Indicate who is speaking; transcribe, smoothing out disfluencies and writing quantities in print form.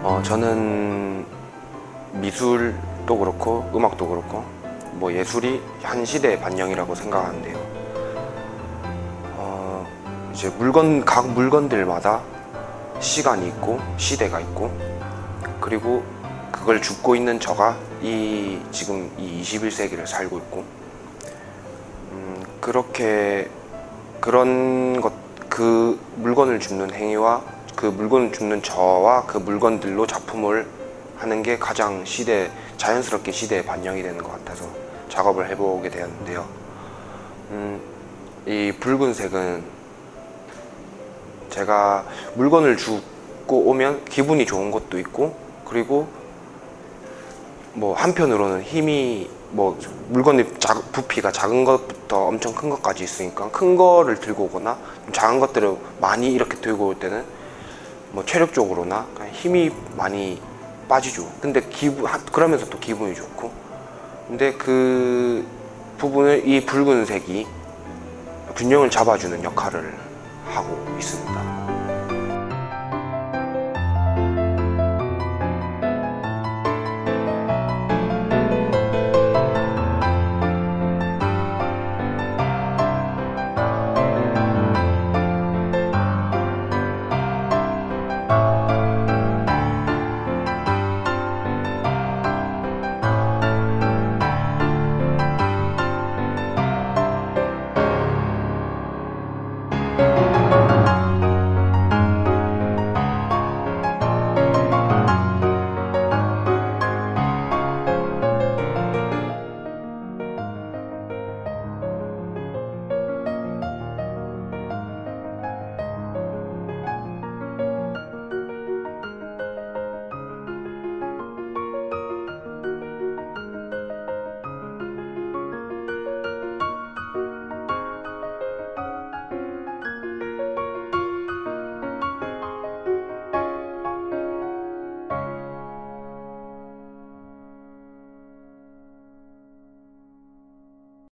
Speaker 1: 저는 미술도 그렇고 음악도 그렇고 뭐 예술이 한 시대의 반영이라고 생각하는데요. 이제 각 물건들마다 시간이 있고 시대가 있고, 그리고 그걸 줍고 있는 저가 지금 이 21세기를 살고 있고, 그 물건을 줍는 행위와 그 물건을 줍는 저와 그 물건들로 작품을 하는 게 가장 자연스럽게 시대에 반영이 되는 것 같아서 작업을 해보게 되었는데요. 이 붉은색은 제가 물건을 주고 오면 기분이 좋은 것도 있고, 그리고 뭐 한편으로는 힘이 물건의 부피가 작은 것부터 엄청 큰 것까지 있으니까 큰 거를 들고 오거나 작은 것들을 많이 이렇게 들고 올 때는 뭐 체력적으로나 힘이 많이 빠지죠. 근데 그러면서 또 기분이 좋고, 근데 그 부분을 이 붉은색이 균형을 잡아주는 역할을 하고 있습니다.